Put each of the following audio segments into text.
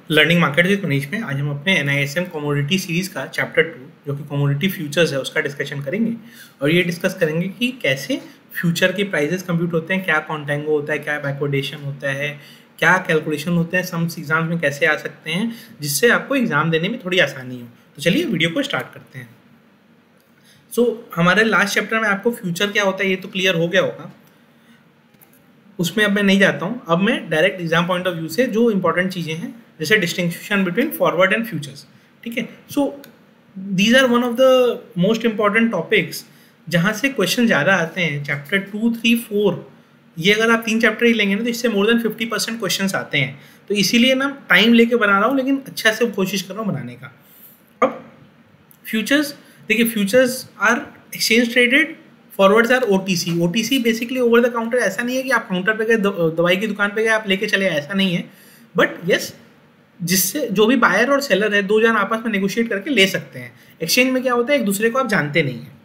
Learning market with Manish में आज हम अपने NISM कमोडिटी सीरीज़ का चैप्टर 2 जो कि कमोडिटी फ्यूचर्स है उसका डिस्कशन करेंगे और ये डिस्कस करेंगे कि कैसे फ्यूचर के प्राइसेस कंप्यूट होते हैं, क्या कॉन्टेंगो होता है, क्या बैकवर्डेशन होता है, क्या कैलकुलेशन होते हैं, सम्स एग्जाम्स में कैसे आ सकते हैं जिससे आपको एग्जाम देने में थोड़ी आसानी हो। तो चलिए वीडियो को स्टार्ट करते हैं। हमारे लास्ट चैप्टर में आपको फ्यूचर क्या होता है ये तो क्लियर हो गया होगा, उसमें अब मैं नहीं जाता हूँ। अब मैं direct exam point of view से जो इंपॉर्टेंट चीज़ें हैं जैसे distinction between forward and futures, ठीक है। So these are one of the most important topics जहाँ से क्वेश्चन ज़्यादा आते हैं। चैप्टर 2, 3, 4 ये अगर आप 3 चैप्टर ही लेंगे ना तो इससे मोर देन 50% क्वेश्चन आते हैं। तो इसीलिए ना टाइम लेके बना रहा हूँ, लेकिन अच्छा से कोशिश कर रहा हूँ बनाने का। अब फ्यूचर्स देखिए, futures are exchange traded, forwards are OTC। OTC basically over the counter. ऐसा नहीं है कि आप काउंटर पे गए, दवाई की दुकान पे गए, आप लेके चले, ऐसा नहीं है। बट यस, जिससे जो भी बायर और सेलर है दो जन आपस में नेगोशिएट करके ले सकते हैं। एक्सचेंज में क्या होता है, एक दूसरे को आप जानते नहीं हैं,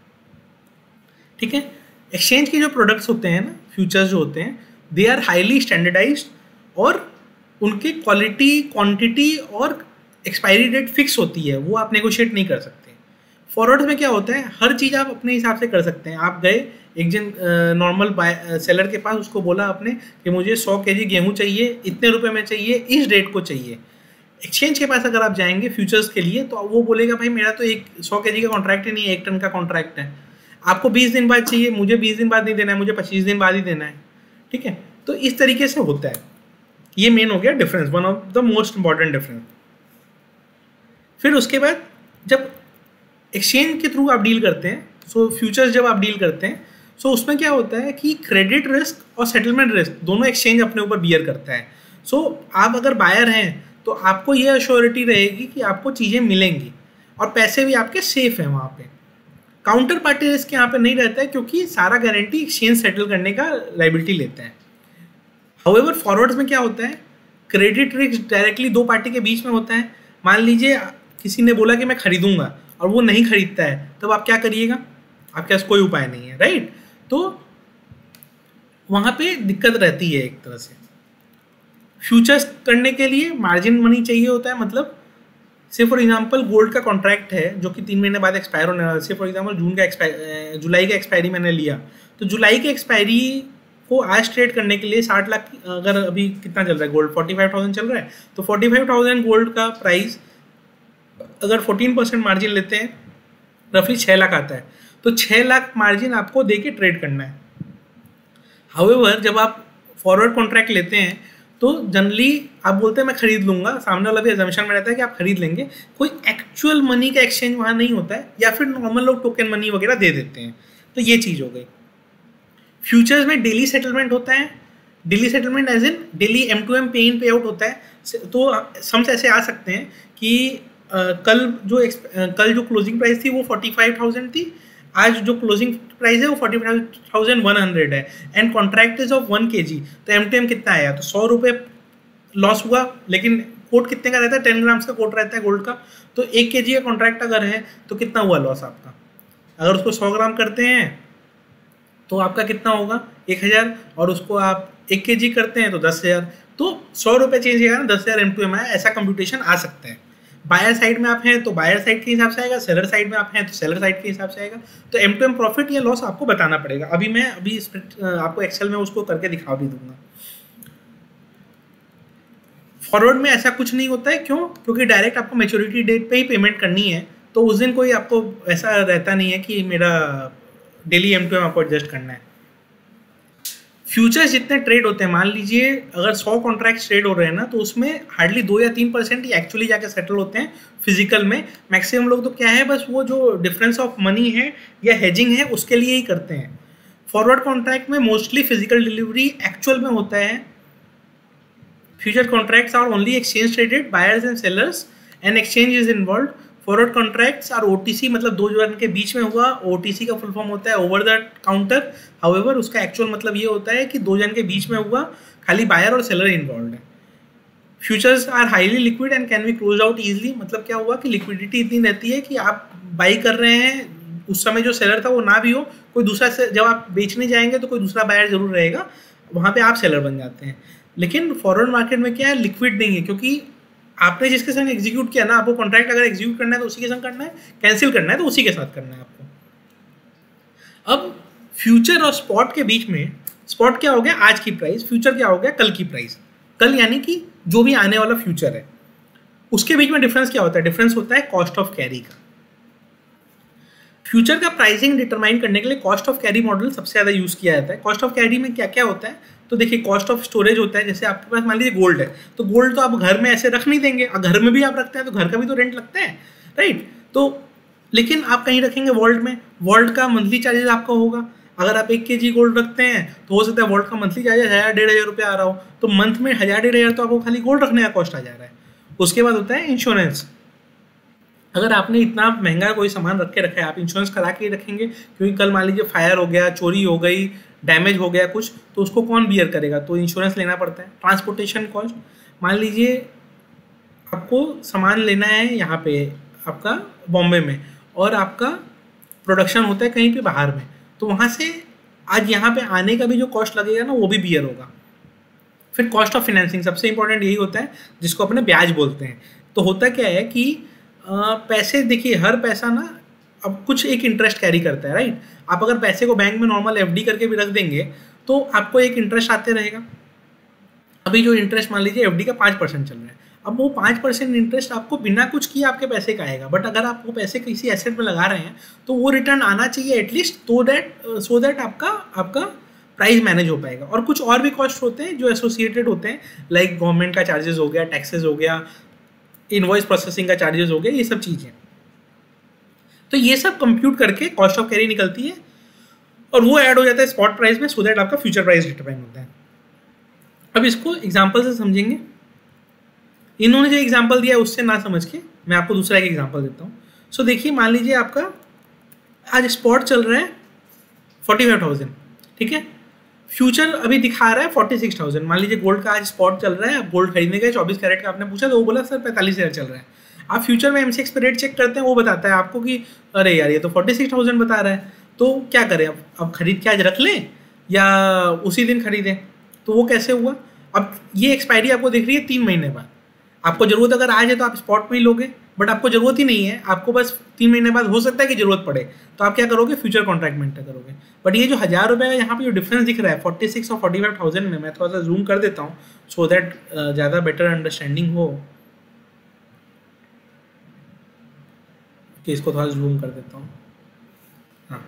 ठीक है। एक्सचेंज के जो प्रोडक्ट्स होते हैं ना, फ्यूचर्स जो होते हैं, दे आर हाईली स्टैंडर्डाइज्ड और उनकी क्वालिटी, क्वांटिटी और एक्सपायरी डेट फिक्स होती है, वो आप नेगोशिएट नहीं कर सकते। फॉरवर्ड्स में क्या होता है, हर चीज़ आप अपने हिसाब से कर सकते हैं। आप गए एक जन नॉर्मल सेलर के पास, उसको बोला आपने कि मुझे 100 kg गेहूँ चाहिए, इतने रुपए में चाहिए, इस डेट को चाहिए। एक्सचेंज के पास अगर आप जाएंगे फ्यूचर्स के लिए तो वो बोलेगा भाई मेरा तो 100 kg का कॉन्ट्रैक्ट ही नहीं है, 1 टन का कॉन्ट्रैक्ट है, आपको 20 दिन बाद चाहिए, मुझे 20 दिन बाद नहीं देना है, मुझे 25 दिन बाद ही देना है, ठीक है। तो इस तरीके से होता है। ये मेन हो गया difference, one of the most important difference. फिर उसके बाद जब एक्सचेंज के थ्रू आप डील करते हैं, फ्यूचर्स जब आप डील करते हैं, उसमें क्या होता है कि क्रेडिट रिस्क और सेटलमेंट रिस्क दोनों एक्सचेंज अपने ऊपर बियर करता है। आप अगर बायर हैं तो आपको ये अश्योरिटी रहेगी कि आपको चीज़ें मिलेंगी और पैसे भी आपके सेफ हैं वहाँ पे। काउंटर पार्टी रिस्क यहाँ पे नहीं रहता है क्योंकि सारा गारंटी एक्सचेंज सेटल करने का लायबिलिटी लेता है। हाउएवर फॉरवर्ड्स में क्या होता है, क्रेडिट रिस्क डायरेक्टली दो पार्टी के बीच में होता है। मान लीजिए किसी ने बोला कि मैं खरीदूंगा और वो नहीं खरीदता है, तब आप क्या करिएगा, आपके पास कोई उपाय नहीं है, राइट। तो वहाँ पे दिक्कत रहती है एक तरह से। फ्यूचर्स करने के लिए मार्जिन मनी चाहिए होता है। मतलब से फॉर एग्जांपल गोल्ड का कॉन्ट्रैक्ट है जो कि 3 महीने बाद एक्सपायर होने वाला है। से फॉर एग्जांपल जुलाई का एक्सपायरी मैंने लिया, तो जुलाई के एक्सपायरी को आज ट्रेड करने के लिए 60 लाख, अगर अभी कितना चल रहा है गोल्ड, 45,000 चल रहा है, तो 45,000 गोल्ड का प्राइस अगर 14% मार्जिन लेते हैं, रफली 6 लाख आता है। तो 6 लाख मार्जिन आपको दे के ट्रेड करना है। हाउएवर जब आप फॉरवर्ड कॉन्ट्रैक्ट लेते हैं तो जनरली आप बोलते हैं मैं खरीद लूंगा, सामने वाला भी अजम्पशन में रहता है कि आप खरीद लेंगे। कोई एक्चुअल मनी का एक्सचेंज वहाँ नहीं होता है, या फिर नॉर्मल लोग टोकन मनी वगैरह दे देते हैं। तो ये चीज़ हो गई। फ्यूचर्स में डेली सेटलमेंट होता है। Daily settlement as in daily M2M पे इन पे आउट होता है। तो सम्स ऐसे आ सकते हैं कि कल जो क्लोजिंग प्राइस थी वो 45,000 थी, आज जो क्लोजिंग प्राइस है वो 45,100 है and contract is of 1 kg। तो M2M कितना आया, तो 100 रुपये लॉस हुआ। लेकिन कोट कितने का रहता है, 10 ग्राम्स का कोट रहता है गोल्ड का। तो 1 kg का कॉन्ट्रैक्ट अगर है तो कितना हुआ लॉस आपका। अगर उसको 100 ग्राम करते हैं तो आपका कितना होगा, 1000, और उसको आप 1 kg करते हैं तो 10,000। तो 100 रुपये चेंज होगा ना, 10,000 M2M आया। ऐसा कंप्यूटेशन आ सकता है। बायर साइड में आप हैं तो बायर साइड के हिसाब से आएगा, सेलर साइड में आप हैं तो सेलर साइड के हिसाब से आएगा। तो M2M प्रॉफिट या लॉस आपको बताना पड़ेगा। मैं आपको एक्सेल में उसको करके दिखा भी दूंगा। फॉरवर्ड में ऐसा कुछ नहीं होता है। क्यों? क्योंकि डायरेक्ट आपको मैच्योरिटी डेट पे ही पेमेंट करनी है, तो उस दिन कोई आपको ऐसा रहता नहीं है कि मेरा डेली M2M आपको एडजस्ट करना है। फ्यूचर्स जितने ट्रेड होते हैं, मान लीजिए अगर 100 कॉन्ट्रैक्ट ट्रेड हो रहे हैं ना, तो उसमें हार्डली 2 या 3% ही एक्चुअली जाके सेटल होते हैं फिजिकल में। मैक्सिमम लोग तो क्या है, बस वो जो डिफरेंस ऑफ मनी है या हेजिंग है उसके लिए ही करते हैं। फॉरवर्ड कॉन्ट्रैक्ट में मोस्टली फिजिकल डिलीवरी एक्चुअल में होता है। Future contracts are only exchange traded, buyers and sellers and exchange is involve. Forward contracts are OTC, मतलब दो जन के बीच में हुआ। OTC का फुल फॉर्म होता है ओवर द काउंटर। हाउएवर उसका एक्चुअल मतलब ये होता है कि दो जन के बीच में हुआ, खाली बायर और सेलर इन्वॉल्व है। Futures are highly liquid and can be close out easily. मतलब क्या हुआ कि लिक्विडिटी इतनी रहती है कि आप बाई कर रहे हैं, उस समय जो सेलर था वो ना भी हो, कोई दूसरा जब आप बेचने जाएंगे तो कोई दूसरा बायर जरूर रहेगा, वहाँ पे आप सेलर बन जाते हैं। लेकिन फॉरवर्ड मार्केट में क्या है, लिक्विड नहीं है, क्योंकि आपने जिसके संग एग्जीक्यूट किया ना, आपको कॉन्ट्रैक्ट अगर एग्जीक्यूट करना है तो उसी के संग करना है, कैंसिल करना है तो उसी के साथ करना है आपको। अब फ्यूचर और स्पॉट के बीच में, स्पॉट क्या हो गया आज की प्राइस, फ्यूचर क्या हो गया कल की प्राइस। कल यानी कि जो भी आने वाला फ्यूचर है, उसके बीच में डिफरेंस क्या होता है, डिफरेंस होता है कॉस्ट ऑफ कैरी का। फ्यूचर का प्राइसिंग डिटरमाइन करने के लिए कॉस्ट ऑफ कैरी मॉडल सबसे ज़्यादा यूज़ किया जाता है। कॉस्ट ऑफ कैरी में क्या क्या होता है, तो देखिए कॉस्ट ऑफ स्टोरेज होता है, जैसे आपके पास मान लीजिए गोल्ड है, तो गोल्ड तो आप घर में ऐसे रख नहीं देंगे, घर में भी आप रखते हैं तो घर का भी तो रेंट लगता है, राइट। तो लेकिन आप कहीं रखेंगे वॉल्ट में, वॉल्ट का मंथली चार्जेस आपका होगा। अगर आप 1 kg गोल्ड रखते हैं तो हो सकता है वॉल्ट का मंथली चार्जेस 1000-1500 रुपये आ रहा हो, तो मंथ में 1000-1500 तो आपको खाली गोल्ड रखने का कॉस्ट आ जा रहा है। उसके बाद होता है इंश्योरेंस। अगर आपने इतना महंगा कोई सामान रख के रखा है, आप इंश्योरेंस करा के ही रखेंगे, क्योंकि कल मान लीजिए फायर हो गया, चोरी हो गई, डैमेज हो गया कुछ, तो उसको कौन बियर करेगा, तो इंश्योरेंस लेना पड़ता है। ट्रांसपोर्टेशन कॉस्ट, मान लीजिए आपको सामान लेना है यहाँ पे आपका बॉम्बे में, और आपका प्रोडक्शन होता है कहीं पे बाहर में, तो वहाँ से आज यहाँ पे आने का भी जो कॉस्ट लगेगा ना, वो भी बियर होगा। फिर कॉस्ट ऑफ फाइनेंसिंग, सबसे इंपॉर्टेंट यही होता है जिसको अपने ब्याज बोलते हैं। तो होता क्या है कि पैसे, देखिए हर पैसा ना अब कुछ एक इंटरेस्ट कैरी करता है, राइट। आप अगर पैसे को बैंक में नॉर्मल एफडी करके भी रख देंगे तो आपको एक इंटरेस्ट आते रहेगा। अभी जो इंटरेस्ट मान लीजिए एफडी का 5% चल रहा है, अब वो 5% इंटरेस्ट आपको बिना कुछ किए आपके पैसे का आएगा, बट अगर आप वो पैसे किसी एसेट में लगा रहे हैं तो वो रिटर्न आना चाहिए एटलीस्ट, सो दैट आपका प्राइस मैनेज हो पाएगा। और कुछ और भी कॉस्ट होते हैं जो एसोसिएटेड होते हैं, लाइक गवर्नमेंट का चार्जेस हो गया, टैक्सेस हो गया, इनवॉइस प्रोसेसिंग का चार्जेस हो गया, ये सब चीज़ें। तो ये सब कंप्यूट करके कॉस्ट ऑफ कैरी निकलती है और वो ऐड हो जाता है स्पॉट प्राइस में, सो दैट आपका फ्यूचर प्राइस डिटरमाइन होता है। अब इसको एग्जांपल से समझेंगे। इन्होंने जो एग्जांपल दिया है उससे ना समझ के मैं आपको दूसरा एक एग्जांपल देता हूँ। सो देखिए, मान लीजिए आपका आज स्पॉट चल रहा है 45,000, ठीक है। फ्यूचर अभी दिखा रहा है 46,000। मान लीजिए गोल्ड का आज स्पॉट चल रहा है, आप गोल्ड खरीदने गए, 24 कैरेट का आपने पूछा तो वो बोला सर 45,000 चल रहा है। आप फ्यूचर में MCX पे रेट चेक करते हैं, वो बताता है आपको कि अरे यार ये तो 46,000 बता रहा है, तो क्या करें, अब खरीद के आज रख लें या उसी दिन खरीदें। तो वो कैसे हुआ, अब ये एक्सपायरी आपको दिख रही है 3 महीने बाद। आपको ज़रूरत अगर आज है तो आप स्पॉट में ही लोगे, बट आपको ज़रूरत ही नहीं है, आपको बस 3 महीने बाद हो सकता है कि ज़रूरत पड़े, तो आप क्या करोगे, फ्यूचर कॉन्ट्रैक्ट में एंटर करोगे। बट ये जो 1000 रुपये का यहाँ पे जो डिफरेंस दिख रहा है 46 और 45,000 में, मैं थोड़ा सा जूम कर देता हूँ सो दैट ज़्यादा बेटर अंडरस्टैंडिंग हो। कि इसको थोड़ा जूम कर देता हूँ, हाँ।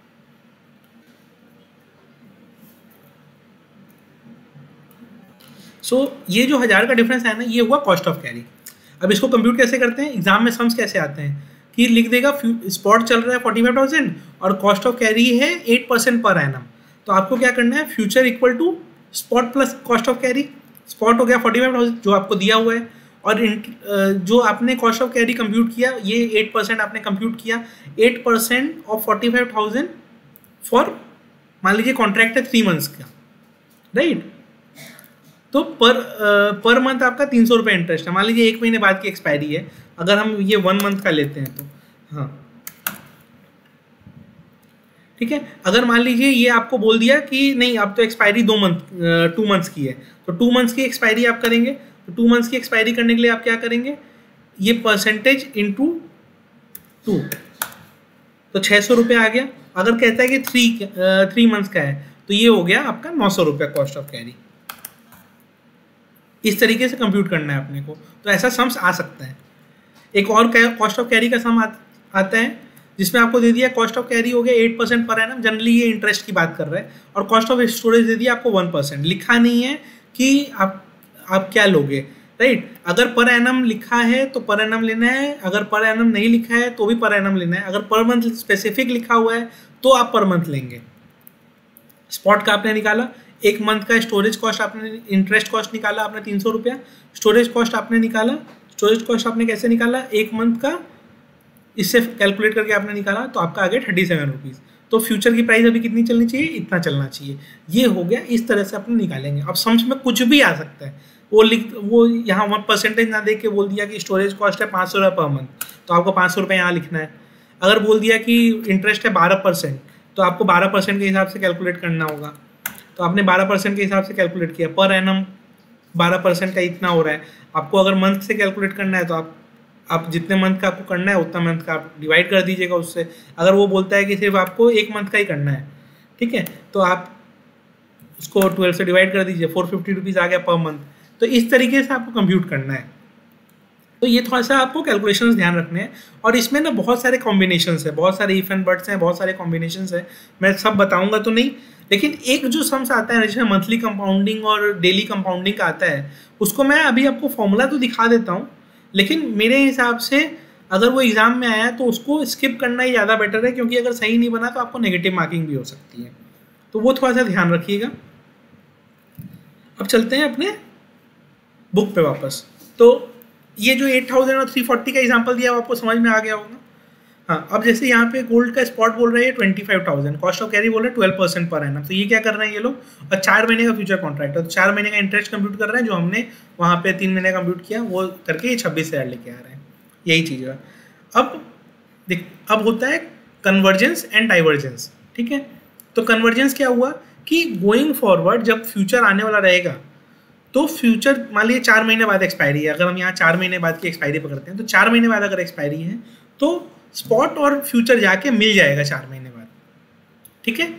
ये जो 1000 का डिफरेंस है ना, ये हुआ कॉस्ट ऑफ कैरी। अब इसको कंप्यूट कैसे करते हैं, एग्जाम में सम्स कैसे आते हैं कि लिख देगा स्पॉट चल रहा है 45,000 और कॉस्ट ऑफ कैरी है 8% पर एनम। तो आपको क्या करना है, future equal to spot plus cost of carry. Spot हो गया 45,000 जो आपको दिया हुआ है, और जो आपने कॉस्ट ऑफ कैरी कंप्यूट किया ये 8% आपने कंप्यूट किया। 8% ऑफ 45,000 फॉर मान लीजिए कॉन्ट्रैक्ट है 3 मंथ्स का, राइट। तो पर मंथ आपका 300 रुपये इंटरेस्ट है। मान लीजिए 1 महीने बाद की एक्सपायरी है, अगर हम ये 1 मंथ का लेते हैं तो हाँ ठीक है। अगर मान लीजिए ये आपको बोल दिया कि नहीं अब तो एक्सपायरी 2 मंथ्स की है, तो 2 मंथ्स की एक्सपायरी आप करेंगे। तो 2 मंथ्स की एक्सपायरी करने के लिए आप क्या करेंगे, ये परसेंटेज इंटू 2, तो 600 रुपये आ गया। अगर कहता है कि 3 मंथ्स का है तो ये हो गया आपका 900 रुपये कॉस्ट ऑफ कैरी। इस तरीके से कंप्यूट करना है अपने को, तो ऐसा सम्स आ सकता है। एक और कॉस्ट ऑफ कैरी का सम आता है जिसमें आपको दे दिया कॉस्ट ऑफ कैरी हो गया 8% पर एनम, जनरली ये इंटरेस्ट की बात कर रहे हैं, और कॉस्ट ऑफ स्टोरेज दे दिया आपको 1%। लिखा नहीं है कि आप क्या लोगे, राइट। अगर पर एनम लिखा है तो पर एनम लेना है, अगर पर एनम नहीं लिखा है तो भी पर एनम लेना है। अगर पर मंथ स्पेसिफिक लिखा हुआ है तो आप पर मंथ लेंगे। स्पॉट का आपने निकाला, 1 मंथ का स्टोरेज कॉस्ट आपने, इंटरेस्ट कॉस्ट निकाला आपने 300 रुपया, स्टोरेज कॉस्ट आपने निकाला। स्टोरेज कॉस्ट आपने कैसे निकाला, 1 मंथ का इससे कैलकुलेट करके आपने निकाला, तो आपका आ गया 37 रुपीज़। तो फ्यूचर की प्राइस अभी कितनी चलनी चाहिए, इतना चलना चाहिए। ये हो गया, इस तरह से अपने निकालेंगे। अब समझ में कुछ भी आ सकता है, वो यहाँ 1% ना दे के बोल दिया कि स्टोरेज कॉस्ट है 500 रुपये पर मंथ, तो आपको 500 रुपये यहाँ लिखना है। अगर बोल दिया कि इंटरेस्ट है 12%, तो आपको 12% के हिसाब से कैलकुलेट करना होगा। तो आपने 12% के हिसाब से कैलकुलेट किया, पर एनम 12% का इतना हो रहा है। आपको अगर मंथ से कैलकुलेट करना है तो आप जितने मंथ का आपको करना है उतना मंथ का आप डिवाइड कर दीजिएगा उससे। अगर वो बोलता है कि सिर्फ आपको एक मंथ का ही करना है, ठीक है, तो आप उसको 12 से डिवाइड कर दीजिए, 450 रुपीज़ आ गया पर मंथ। तो इस तरीके से आपको कंप्यूट करना है। तो ये थोड़ा सा आपको कैलकुलेशंस ध्यान रखने हैं। और इसमें ना बहुत सारे कॉम्बिनेशंस है, बहुत सारे इफ एंड बट्स हैं, बहुत सारे कॉम्बिनेशंस है। मैं सब बताऊंगा तो नहीं, लेकिन एक जो सम्स आता है जिसमें मंथली कंपाउंडिंग और डेली कंपाउंडिंग का आता है, उसको मैं अभी आपको फॉर्मूला तो दिखा देता हूँ, लेकिन मेरे हिसाब से अगर वो एग्जाम में आया तो उसको स्किप करना ही ज़्यादा बेटर है, क्योंकि अगर सही नहीं बना तो आपको नेगेटिव मार्किंग भी हो सकती है। तो वो थोड़ा सा ध्यान रखिएगा। अब चलते हैं अपने बुक पे वापस। तो ये जो 8000 और 340 का एग्जांपल दिया वो आपको समझ में आ गया होगा। हाँ, अब जैसे यहाँ पे गोल्ड का स्पॉट बोल रहे हैं 25,000, कॉस्ट ऑफ कैरी बोल रहे हैं 12% पर एनम। तो ये क्या कर रहे हैं ये लोग, और 4 महीने का फ्यूचर कॉन्ट्रैक्ट है, तो 4 महीने का इंटरेस्ट कंप्यूट कर रहे हैं, जो हमने वहाँ पे 3 महीने कंप्यूट किया वो करके ये 26,000 लेके आ रहे हैं। यही चीज़ है। अब होता है कन्वर्जेंस एंड डाइवर्जेंस, ठीक है। तो कन्वर्जेंस क्या हुआ कि गोइंग फॉरवर्ड जब फ्यूचर आने वाला रहेगा तो फ्यूचर मान लीजिए 4 महीने बाद एक्सपायरी है, अगर हम यहाँ 4 महीने बाद की एक्सपायरी पकड़ते हैं तो 4 महीने बाद अगर एक्सपायरी है तो स्पॉट और फ्यूचर जाके मिल जाएगा 4 महीने बाद, ठीक है।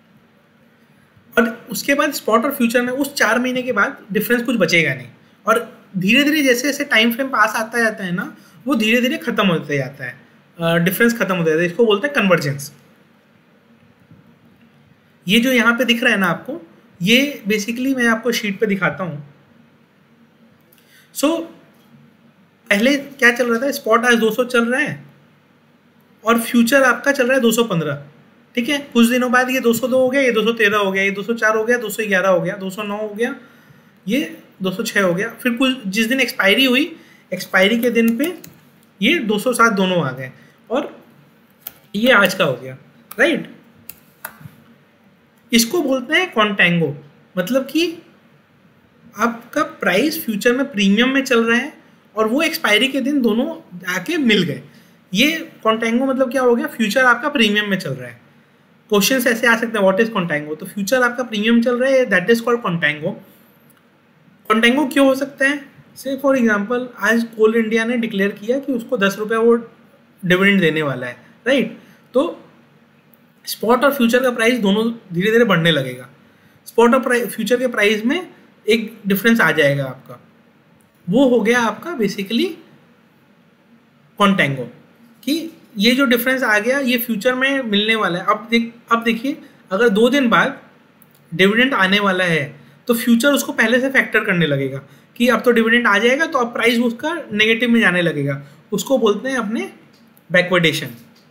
और उसके बाद स्पॉट और फ्यूचर में उस 4 महीने के बाद डिफरेंस कुछ बचेगा नहीं, और धीरे धीरे जैसे जैसे टाइम फ्रेम पास आता जाता है ना, वो धीरे धीरे खत्म होते जाता है, डिफरेंस खत्म होता जाता है। इसको बोलते हैं कन्वर्जेंस। ये जो यहाँ पे दिख रहा है ना आपको, ये बेसिकली मैं आपको शीट पे दिखाता हूँ। सो पहले क्या चल रहा था, स्पॉट आज 200 चल रहा है और फ्यूचर आपका चल रहा है 215, ठीक है। कुछ दिनों बाद ये 202 हो गया, ये 213 हो गया, ये 204 हो गया, 211 हो गया, 209 हो गया, ये 206 हो गया। फिर कुछ जिस दिन एक्सपायरी हुई, एक्सपायरी के दिन पे ये 207 दोनों आ गए, और ये आज का हो गया, राइट। इसको बोलते हैं कॉन्टेंगो, मतलब कि आपका प्राइस फ्यूचर में प्रीमियम में चल रहा है और वो एक्सपायरी के दिन दोनों आके मिल गए। ये कॉन्टेंगो मतलब क्या हो गया, फ्यूचर आपका प्रीमियम में चल रहा है। क्वेश्चंस ऐसे आ सकते हैं, व्हाट इज कॉन्टेंगो, तो फ्यूचर आपका प्रीमियम चल रहा है, that is called contango. Contango क्यों हो सकता है, से फॉर एग्जाम्पल आज कोल इंडिया ने डिक्लेयर किया कि उसको 10 रुपये वो डिविडेंड देने वाला है, राइट। तो स्पॉट और फ्यूचर का प्राइस दोनों धीरे धीरे बढ़ने लगेगा। स्पॉट और फ्यूचर के प्राइस में एक डिफरेंस आ जाएगा आपका, वो हो गया आपका बेसिकली कॉन्टेंगो, कि ये जो डिफरेंस आ गया ये फ्यूचर में मिलने वाला है। अब देखिए अगर 2 दिन बाद डिविडेंड आने वाला है तो फ्यूचर उसको पहले से फैक्टर करने लगेगा कि अब तो डिविडेंड आ जाएगा, तो अब प्राइस उसका नेगेटिव में जाने लगेगा। उसको बोलते हैं अपने बैकवर्डेशन।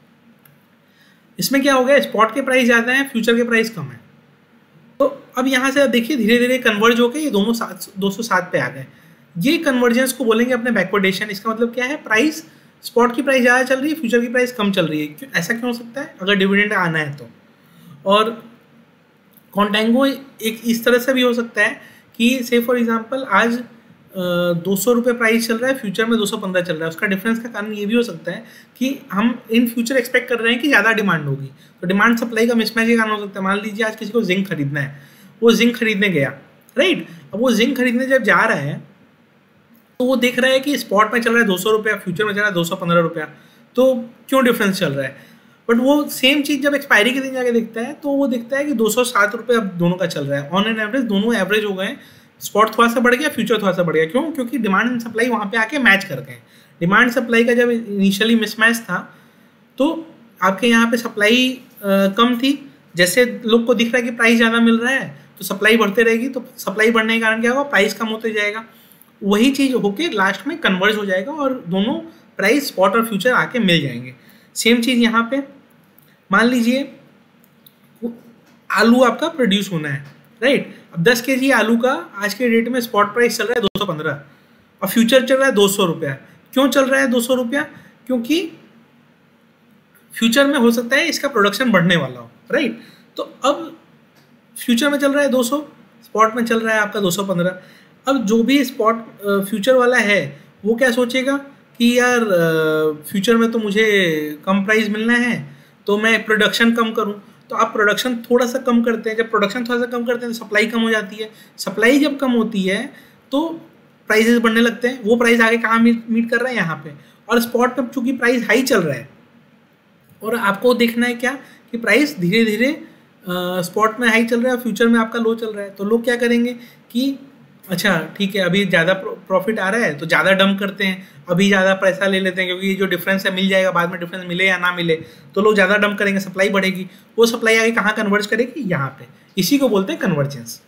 इसमें क्या हो गया, स्पॉट के प्राइस ज़्यादा है, फ्यूचर के प्राइस कम है। तो अब यहाँ से देखिए धीरे धीरे कन्वर्ज होकर ये दोनों 207 पे आ गए। ये कन्वर्जेंस को बोलेंगे अपने बैकवर्डेशन। इसका मतलब क्या है, प्राइस स्पॉट की प्राइस ज़्यादा चल रही है, फ्यूचर की प्राइस कम चल रही है। ऐसा क्यों हो सकता है, अगर डिविडेंड आना है तो। और कॉन्टेंगो एक इस तरह से भी हो सकता है कि से फॉर एग्जांपल आज 200 रुपये प्राइस चल रहा है, फ्यूचर में 215 चल रहा है। उसका डिफरेंस का कारण ये भी हो सकता है कि हम इन फ्यूचर एक्सपेक्ट कर रहे हैं कि ज़्यादा डिमांड होगी, तो डिमांड सप्लाई का मिसमैच के कारण हो सकता है। मान लीजिए आज किसी को जिंक खरीदना है, वो जिंक खरीदने गया, राइट। अब वो जिंक खरीदने जब जा रहा है तो वो देख रहा है कि स्पॉट में चल रहा है 200 रुपया, फ्यूचर में चल रहा है 215 रुपया, तो क्यों डिफरेंस चल रहा है। बट वो सेम चीज़ जब एक्सपायरी के दिन जाके देखता है तो वो देखता है कि 207 रुपये अब दोनों का चल रहा है। ऑन एन एवरेज दोनों एवरेज हो गए, स्पॉट थोड़ा सा बढ़ गया, फ्यूचर थोड़ा सा बढ़ गया। क्यों, क्योंकि डिमांड एंड सप्लाई वहाँ पे आके मैच कर गए। डिमांड सप्लाई का जब इनिशियली मिसमैच था तो आपके यहाँ पे सप्लाई कम थी, जैसे लोग को दिख रहा है कि प्राइस ज़्यादा मिल रहा है तो सप्लाई बढ़ते रहेगी, तो सप्लाई बढ़ने के कारण क्या होगा, प्राइस कम होते जाएगा। वही चीज़ होके लास्ट में कन्वर्ज हो जाएगा और दोनों प्राइस स्पॉट और फ्यूचर आके मिल जाएंगे। सेम चीज़ यहाँ पे मान लीजिए आलू आपका प्रोड्यूस होना है, राइट। अब 10 kg आलू का आज के डेट में स्पॉट प्राइस चल रहा है 215 और फ्यूचर चल रहा है 200 रुपया। क्यों चल रहा है 200 रुपया, क्योंकि फ्यूचर में हो सकता है इसका प्रोडक्शन बढ़ने वाला हो, राइट। तो अब फ्यूचर में चल रहा है 200, स्पॉट में चल रहा है आपका 215। अब जो भी स्पॉट फ्यूचर वाला है वो क्या सोचेगा कि यार फ्यूचर में तो मुझे कम प्राइस मिलना है तो मैं प्रोडक्शन कम करूं। तो आप प्रोडक्शन थोड़ा सा कम करते हैं, जब प्रोडक्शन थोड़ा सा कम करते हैं तो सप्लाई कम हो जाती है। सप्लाई जब कम होती है तो प्राइसेस बढ़ने लगते हैं, वो प्राइस आगे कहाँ मीट कर रहा है, यहाँ पे। और स्पॉट में चूंकि प्राइस हाई चल रहा है और आपको देखना है क्या कि प्राइस धीरे धीरे स्पॉट में हाई चल रहा है, फ्यूचर में आपका लो चल रहा है, तो लोग क्या करेंगे कि अच्छा ठीक है अभी ज़्यादा प्रॉफिट आ रहा है तो ज़्यादा डंप करते हैं, अभी ज़्यादा पैसा ले लेते हैं क्योंकि जो डिफरेंस है मिल जाएगा, बाद में डिफरेंस मिले या ना मिले तो लोग ज़्यादा डंप करेंगे, सप्लाई बढ़ेगी, वो सप्लाई आगे कहाँ कन्वर्ज करेगी, यहाँ पे। इसी को बोलते हैं कन्वर्जेंस।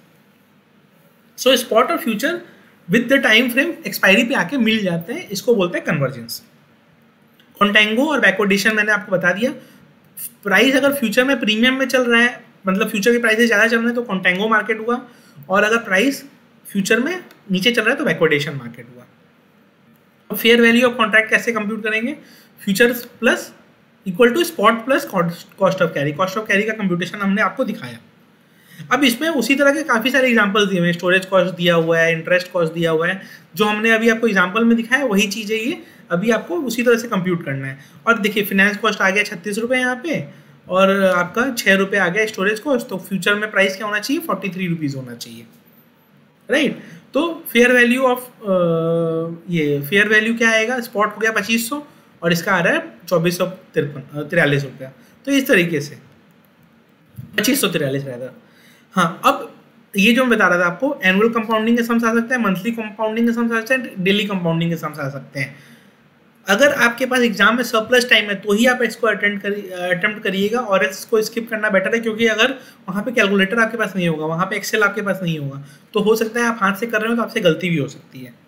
सो स्पॉट और future with the time frame expiry पे आके मिल जाते हैं, इसको बोलते हैं कन्वर्जेंस। कॉन्टेंगो और बैकवर्डेशन मैंने आपको बता दिया। प्राइस अगर फ्यूचर में प्रीमियम में चल रहा है, मतलब फ्यूचर के प्राइसेस ज़्यादा चल रहे हैं तो कॉन्टेंगो मार्केट हुआ, और अगर प्राइस फ्यूचर में नीचे चल रहा है तो बैकवर्डेशन मार्केट हुआ। अब फेयर वैल्यू ऑफ कॉन्ट्रैक्ट कैसे कंप्यूट करेंगे, futures plus equal to spot plus cost of carry. Cost of carry का कंप्यूटेशन हमने आपको दिखाया। अब इसमें उसी तरह के काफ़ी सारे एग्जांपल्स दिए हुए हैं, स्टोरेज कॉस्ट दिया हुआ है, इंटरेस्ट कॉस्ट दिया हुआ है, जो हमने अभी आपको एग्जांपल में दिखाया वही चीज़ है ये, अभी आपको उसी तरह से कंप्यूट करना है। और देखिए फिनेंस कॉस्ट आ गया 36 रुपये यहाँ पे, और आपका 6 रुपये आ गया स्टोरेज कॉस्ट, तो फ्यूचर में प्राइस क्या होना चाहिए, 43 रुपीज़ होना चाहिए, राइट। तो फेयर वैल्यू ऑफ ये फेयर वैल्यू क्या आएगा, स्पॉट हो गया 2500 और इसका आ रहा है 2443 रुपया, तो इस तरीके से 2543 रहेगा। हाँ, अब ये जो मैं बता रहा था आपको, एनुअल कंपाउंडिंग के सम्स आ सकते हैं, मंथली कंपाउंडिंग के सम्स आ सकते हैं, डेली कंपाउंडिंग के सम्स आ सकते हैं। अगर आपके पास एग्जाम में सरप्लस टाइम है तो ही आप इसको अटेम्प्ट करिएगा, और इसको स्किप करना बेटर है, क्योंकि अगर वहाँ पे कैलकुलेटर आपके पास नहीं होगा, वहाँ पे एक्सेल आपके पास नहीं होगा, तो हो सकता है आप हाथ से कर रहे हो तो आपसे गलती भी हो सकती है।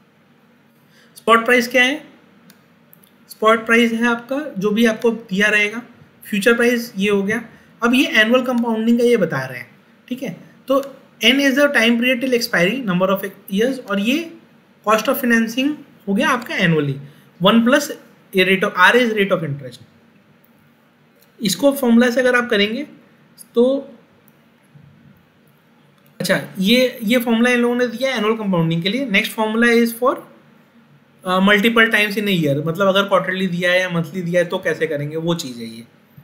स्पॉट प्राइस क्या है, स्पॉट प्राइस है आपका जो भी आपको दिया रहेगा, फ्यूचर प्राइस ये हो गया। अब ये एनुअल कंपाउंडिंग का ये बता रहे हैं, ठीक है। तो n is the time period till expiry, number of years, और ये कॉस्ट ऑफ फाइनेंसिंग हो गया आपका annually, 1 plus rate of r is rate of interest. इसको फॉर्मूला से अगर आप करेंगे तो अच्छा, ये फॉर्मूला इन लोगों ने दिया है एनुअल कंपाउंडिंग के लिए। Next formula is for multiple times in a year, मतलब अगर क्वार्टरली दिया है या मंथली दिया है तो कैसे करेंगे, वो चीज़ है ये।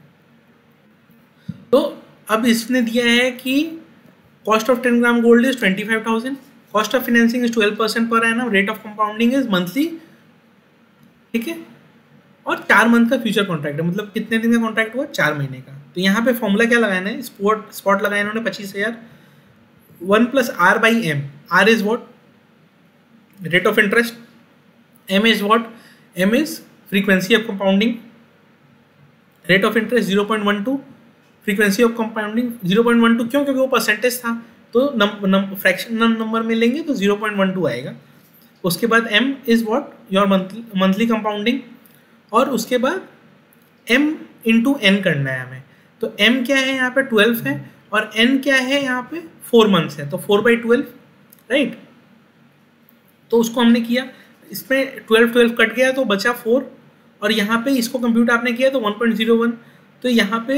तो अब इसने दिया है कि cost of 10 gram gold is 25,000, cost of financing is 12% per annum, rate of compounding is monthly, ठीक है, और 4 मंथ का फ्यूचर कॉन्ट्रैक्ट है, मतलब कितने दिन का कॉन्ट्रैक्ट हुआ, 4 महीने का। तो यहाँ पे फॉर्मूला क्या लगाना है, स्पॉट लगाया इन्होंने 25,000, 1 plus r by m, r is what, rate of interest, m is what, m is frequency of compounding, rate of interest 0.12, frequency of compounding 0.12, क्यों, क्योंकि वो परसेंटेज था, तो फ्रैक्शनल नंबर में लेंगे तो 0.12 आएगा। उसके बाद m is what, your monthly compounding, और उसके बाद m इंटू n करना है हमें। तो m क्या है यहाँ पे 12 है, और n क्या है यहाँ पे 4 मंथ्स है, तो 4/12, राइट। तो उसको हमने किया, इसमें 12 कट गया तो बचा 4, और यहाँ पे इसको कंप्यूट आपने किया तो 1.01, तो यहाँ पे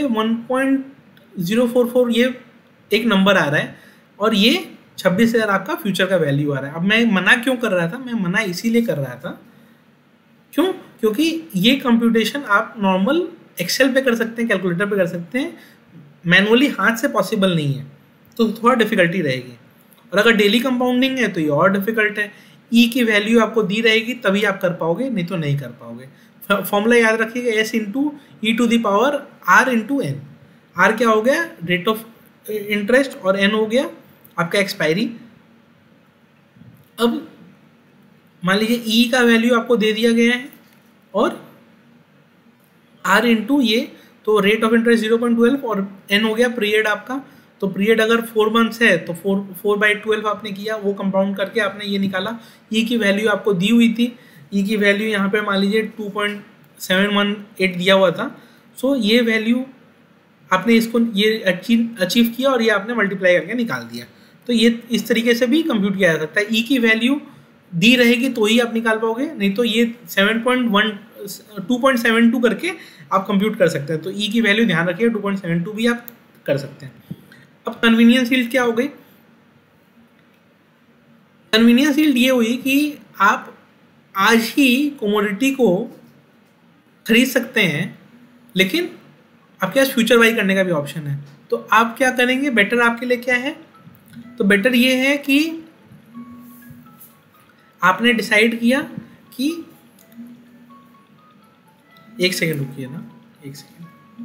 1.044 ये एक नंबर आ रहा है, और ये 26,000 आपका फ्यूचर का वैल्यू आ रहा है। अब मैं मना क्यों कर रहा था, मैं मना इसीलिए कर रहा था, क्यों, क्योंकि ये कंप्यूटेशन आप नॉर्मल एक्सेल पे कर सकते हैं, कैलकुलेटर पे कर सकते हैं, मैनुअली हाथ से पॉसिबल नहीं है, तो थोड़ा डिफिकल्टी रहेगी। और अगर डेली कंपाउंडिंग है तो ये और डिफिकल्ट है, ई की वैल्यू आपको दी रहेगी तभी आप कर पाओगे, नहीं तो नहीं कर पाओगे। फॉर्मूला याद रखिएगा, S into e to the power r into n. R क्या हो गया, रेट ऑफ इंटरेस्ट, और एन हो गया आपका एक्सपायरी। अब मान लीजिए ई का वैल्यू आपको दे दिया गया है, और आर इंटू ये, तो रेट ऑफ इंटरेस्ट 0.12, और एन हो गया पीरियड आपका। तो पीरियड अगर 4 मंथ्स है तो 4/12 आपने किया, वो कंपाउंड करके आपने ये निकाला। ई की वैल्यू आपको दी हुई थी, ई की वैल्यू यहाँ पे मान लीजिए 2.718 दिया हुआ था। सो ये वैल्यू आपने इसको ये अचीव किया, और ये आपने मल्टीप्लाई करके निकाल दिया। तो ये इस तरीके से भी कंप्यूट किया जा सकता है। ई की वैल्यू दी रहेगी तो ही आप निकाल पाओगे, नहीं तो ये 2.72 करके आप कंप्यूट कर सकते हैं। तो ई की वैल्यू ध्यान रखिए, 2.72 भी आप कर सकते हैं। अब कन्वीनियंस यील्ड क्या हो गई, कन्वीनियंस यील्ड ये हुई कि आप आज ही कमोडिटी को खरीद सकते हैं, लेकिन आपके पास फ्यूचर बाई करने का भी ऑप्शन है। तो आप क्या करेंगे, बेटर आपके लिए क्या है, तो बेटर ये है कि आपने डिसाइड किया कि, एक सेकेंड रुकिए ना, एक सेकेंड,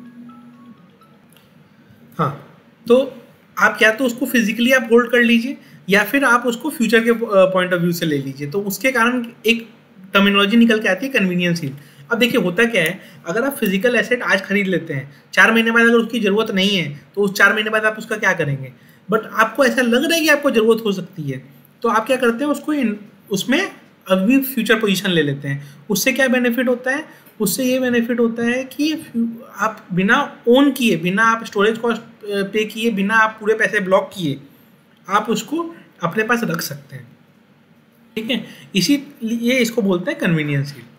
हाँ, तो आप या तो उसको फिजिकली आप होल्ड कर लीजिए या फिर आप उसको फ्यूचर के पॉइंट ऑफ व्यू से ले लीजिए, तो उसके कारण एक टर्मिनोलॉजी निकल के आती है कन्वीनियंस हील्ड। अब देखिए होता क्या है, अगर आप फिजिकल एसेट आज खरीद लेते हैं, 4 महीने बाद अगर उसकी ज़रूरत नहीं है तो उस 4 महीने बाद आप उसका क्या करेंगे, बट आपको ऐसा लग रहा है कि आपको ज़रूरत हो सकती है, तो आप क्या करते हैं, उसको उसमें अभी फ्यूचर पोजीशन ले लेते हैं। उससे क्या बेनिफिट होता है, उससे ये बेनिफिट होता है कि आप बिना ओन किए, बिना आप स्टोरेज कॉस्ट पे किए, बिना आप पूरे पैसे ब्लॉक किए, आप उसको अपने पास रख सकते हैं, ठीक है। इसीलिए इसको बोलते हैं कन्वीनियंस हील्ड।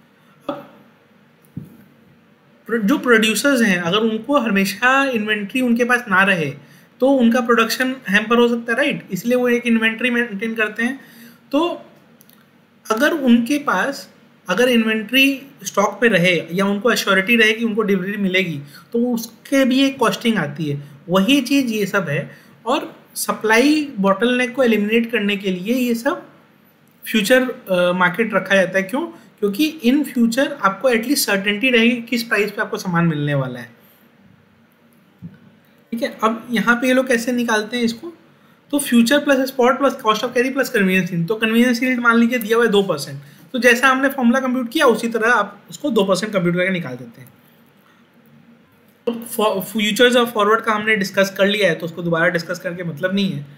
जो प्रोड्यूसर्स हैं, अगर उनको हमेशा इन्वेंट्री उनके पास ना रहे तो उनका प्रोडक्शन हैम्पर हो सकता है, राइट, इसलिए वो एक इन्वेंट्री मेंटेन करते हैं। तो अगर उनके पास अगर इन्वेंट्री स्टॉक पे रहे या उनको एश्योरिटी रहे कि उनको डिलीवरी मिलेगी, तो उसके भी एक कॉस्टिंग आती है, वही चीज़ ये सब है। और सप्लाई बॉटलनेक को एलिमिनेट करने के लिए ये सब फ्यूचर मार्केट रखा जाता है। क्यों? क्योंकि इन फ्यूचर आपको एटलीस्ट सर्टेनिटी रहेगी किस प्राइस पे आपको सामान मिलने वाला है, ठीक है। अब यहाँ पे ये लोग कैसे निकालते हैं इसको, तो future plus spot plus cost of carry plus convenience yield. तो कन्वीनियंस हील्ड मान लीजिए दिया हुआ है 2%, तो जैसा हमने फॉर्मूला कंप्यूट किया उसी तरह आप उसको 2% कंप्यूट करके निकाल देते हैं। तो फ्यूचर्स और फॉरवर्ड का हमने डिस्कस कर लिया है, तो उसको दोबारा डिस्कस करके मतलब नहीं है।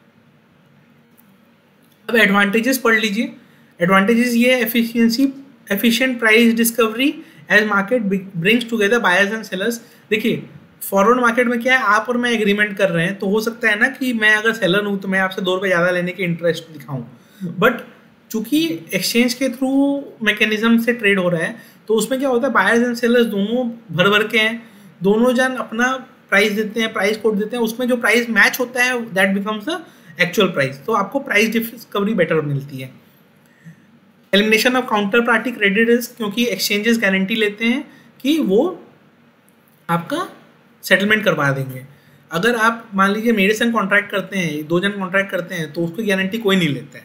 अब एडवांटेजेस पढ़ लीजिए। एडवांटेजेस ये है, efficient price discovery as market brings together buyers and sellers. देखिए फॉरवर्ड मार्केट में क्या है, आप और मैं एग्रीमेंट कर रहे हैं, तो हो सकता है ना कि मैं अगर सेलर हूँ तो मैं आपसे 2 रुपये ज़्यादा लेने के इंटरेस्ट दिखाऊँ, बट चूंकि एक्सचेंज के थ्रू मैकेनिज्म से ट्रेड हो रहा है, तो उसमें क्या होता है, बायर्स एंड सेलर्स दोनों भर के हैं, दोनों जन अपना प्राइस देते हैं, प्राइस कोड देते हैं, उसमें जो प्राइस मैच होता है that becomes the actual price, तो आपको प्राइस डिस्कवरी बेटर मिलती है। Elimination of counter party credit risk, क्योंकि एक्सचेंजेस गारंटी लेते हैं कि वो आपका सेटलमेंट करवा देंगे। अगर आप मान लीजिए मेरे संग कॉन्ट्रैक्ट करते हैं, 2 जन कॉन्ट्रैक्ट करते हैं, तो उसकी गारंटी कोई नहीं लेता है।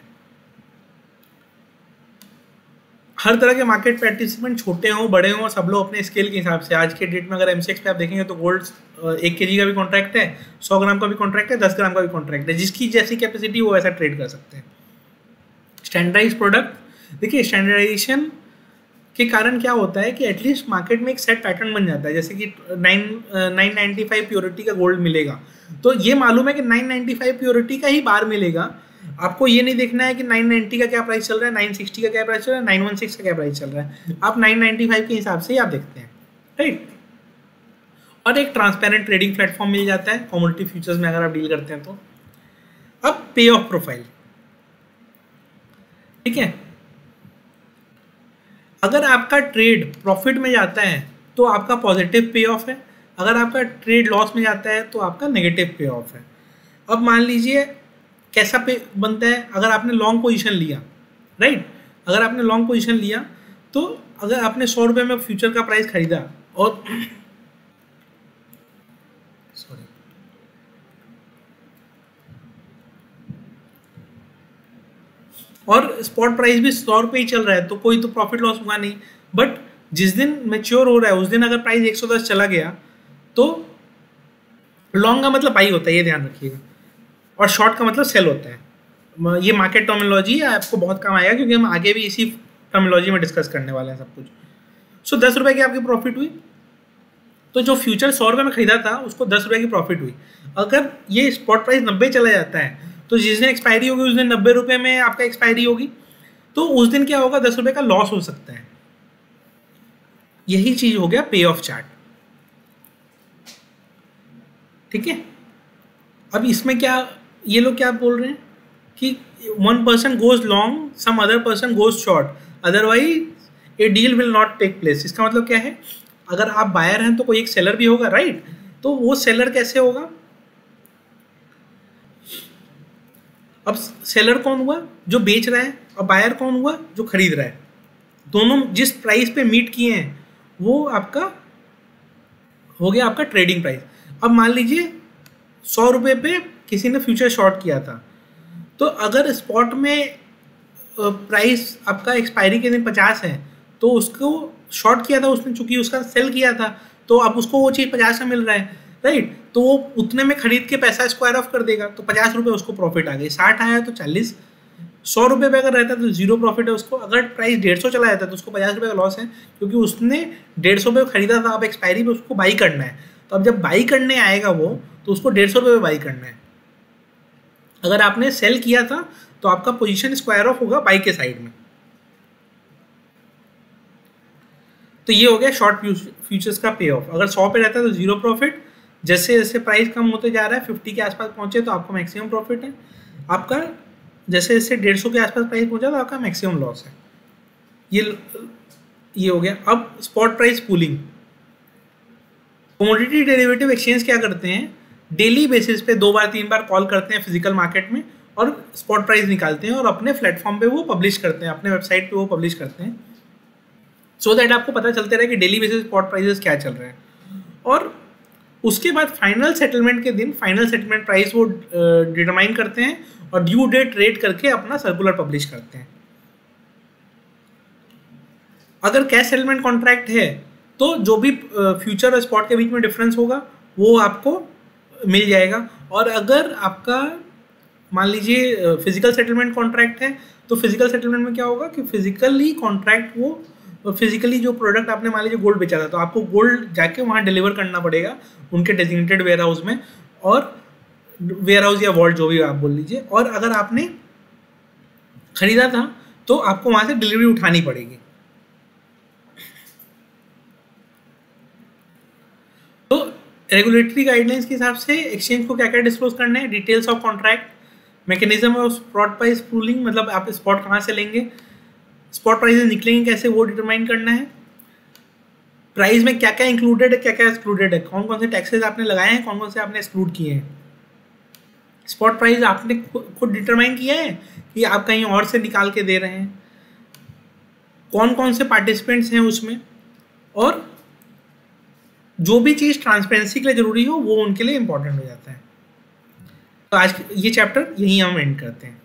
हर तरह के मार्केट पार्टिसिपेंट छोटे हों बड़े हों, सब लोग अपने स्केल के हिसाब से, आज के डेट में अगर एमसीएक्स पे आप देखेंगे तो गोल्ड 1 kg का भी कॉन्ट्रैक्ट है, 100 ग्राम का भी कॉन्ट्रैक्ट है, 10 ग्राम का भी कॉन्ट्रैक्ट है, जिसकी जैसी कैपेसिटी वो वैसा ट्रेड कर सकते हैं। स्टैंडर्डाइज प्रोडक्ट, देखिए स्टैंडर्डाइजेशन के कारण क्या होता है कि एटलीस्ट मार्केट में एक सेट पैटर्न बन जाता है, जैसे कि 995 प्योरिटी का गोल्ड मिलेगा, तो ये मालूम है कि 995 प्योरिटी का ही बार मिलेगा। आपको ये नहीं देखना है कि 990 का क्या प्राइस चल रहा है, 960 का क्या प्राइस चल रहा है, 916 का क्या प्राइस चल रहा है, आप 995 के हिसाब से ही आप देखते हैं, राइट। और एक ट्रांसपेरेंट ट्रेडिंग प्लेटफॉर्म मिल जाता है कमोडिटी फ्यूचर्स में अगर आप डील करते हैं तो। अब पे ऑफ प्रोफाइल, ठीक है, अगर आपका ट्रेड प्रॉफिट में जाता है तो आपका पॉजिटिव पे ऑफ है, अगर आपका ट्रेड लॉस में जाता है तो आपका नेगेटिव पे ऑफ है। अब मान लीजिए कैसा पे बनता है, अगर आपने लॉन्ग पोजीशन लिया, राइट, अगर आपने लॉन्ग पोजीशन लिया तो अगर आपने 100 रुपये में फ्यूचर का प्राइस खरीदा और सॉरी और स्पॉट प्राइस भी 100 रुपये ही चल रहा है, तो कोई तो प्रॉफिट लॉस हुआ नहीं। बट जिस दिन मैच्योर हो रहा है उस दिन अगर प्राइस 110 चला गया तो लॉन्ग का मतलब बाई होता है, ये ध्यान रखिएगा, और शॉर्ट का मतलब सेल होता है। ये मार्केट टर्मिनोलॉजी है, आपको बहुत काम आएगा क्योंकि हम आगे भी इसी टर्मिनोलॉजी में डिस्कस करने वाले हैं सब कुछ। सो 10 रुपये की आपकी प्रॉफिट हुई, तो जो फ्यूचर 100 रुपये में खरीदा था उसको 10 रुपये की प्रॉफिट हुई। अगर ये स्पॉट प्राइस 90 चला जाता है तो जिस दिन एक्सपायरी होगी उस दिन 90 रुपये में आपका एक्सपायरी होगी, तो उस दिन क्या होगा, 10 रुपये का लॉस हो सकता है। यही चीज हो गया पे ऑफ चार्ट, ठीक है। अब इसमें क्या ये लोग क्या बोल रहे हैं कि 1 person goes long, some other person goes short, otherwise a deal will not take place. इसका मतलब क्या है, अगर आप बायर हैं तो कोई एक सेलर भी होगा, राइट, तो वो सेलर कैसे होगा, अब सेलर कौन हुआ, जो बेच रहा है, और बायर कौन हुआ, जो खरीद रहा है। दोनों जिस प्राइस पे मीट किए हैं वो आपका हो गया आपका ट्रेडिंग प्राइस। अब मान लीजिए 100 रुपये पे किसी ने फ्यूचर शॉर्ट किया था, तो अगर स्पॉट में प्राइस आपका एक्सपायरी के दिन 50 है तो उसको शॉर्ट किया था उसने, चूंकि उसका सेल किया था तो अब उसको वो चीज़ 50 में मिल रहा है, राइट, तो वो उतने में खरीद के पैसा स्क्वायर ऑफ कर देगा, तो 50 रुपये उसको प्रॉफिट आ गई, 60 आया तो 40, 100 रुपये पे अगर रहता तो जीरो प्रॉफिट है उसको, अगर प्राइस 150 चला जाता तो उसको 50 रुपये का लॉस है, क्योंकि उसने 150 रुपये खरीदा था, अब एक्सपायरी पे उसको बाई करना है, तो अब जब बाई करने आएगा वो तो उसको 150 रुपये बाई करना है। अगर आपने सेल किया था तो आपका पोजीशन स्क्वायर ऑफ होगा बाई के साइड में। तो ये हो गया शॉर्ट फ्यूचर्स का पे ऑफ। अगर 100 पे रहता है तो जीरो प्रॉफिट, जैसे जैसे प्राइस कम होते जा रहा है 50 के आसपास पहुंचे तो आपको मैक्सिमम प्रॉफिट है, आपका जैसे जैसे 150 के आसपास प्राइस पहुंचा तो आपका मैक्सिमम लॉस है। ये हो गया। अब spot price pooling. Commodity derivative exchange क्या करते हैं, डेली बेसिस पे 2 बार 3 बार कॉल करते हैं फिजिकल मार्केट में और स्पॉट प्राइस निकालते हैं और अपने प्लेटफॉर्म पे वो पब्लिश करते हैं, अपने वेबसाइट पे वो पब्लिश करते हैं, सो दैट आपको पता चलते रहे कि डेली बेसिस स्पॉट प्राइसेस क्या चल रहे हैं। और उसके बाद फाइनल सेटलमेंट के दिन फाइनल सेटलमेंट प्राइस वो डिटरमाइन करते हैं और ड्यू डेट रेट करके अपना सर्कुलर पब्लिश करते हैं। अगर कैश सेटलमेंट कॉन्ट्रैक्ट है तो जो भी फ्यूचर और स्पॉट के बीच में डिफरेंस होगा वो आपको मिल जाएगा, और अगर आपका मान लीजिए फिजिकल सेटलमेंट कॉन्ट्रैक्ट है तो फिजिकल सेटलमेंट में क्या होगा कि फिजिकली कॉन्ट्रैक्ट वो फिजिकली जो प्रोडक्ट आपने मान लीजिए गोल्ड बेचा था तो आपको गोल्ड जाके वहाँ डिलीवर करना पड़ेगा उनके डेजिग्नेटेड वेयर हाउस में, और वेयर हाउस या वॉल्ट जो भी आप बोल लीजिए, और अगर आपने खरीदा था तो आपको वहाँ से डिलीवरी उठानी पड़ेगी। तो रेगुलेटरी गाइडलाइंस के हिसाब से एक्सचेंज को क्या क्या डिस्क्लोज करना है, details of contract, mechanism of spot price pooling, मतलब आप स्पॉट कहाँ से लेंगे, स्पॉट प्राइसेस निकलेंगे कैसे वो डिटरमाइन करना है, प्राइस में क्या क्या इंक्लूडेड है क्या क्या एक्सक्लूडेड है, कौन कौन से टैक्सेस आपने लगाए हैं कौन कौन से आपने एक्सक्लूड किए हैं, स्पॉट प्राइस आपने खुद डिटरमाइन किया है कि आप कहीं और से निकाल के दे रहे हैं, कौन कौन से पार्टिसिपेंट्स हैं उसमें, और जो भी चीज़ ट्रांसपेरेंसी के लिए जरूरी हो वो उनके लिए इंपॉर्टेंट हो जाता है। तो आज ये चैप्टर यहीं हम एंड करते हैं।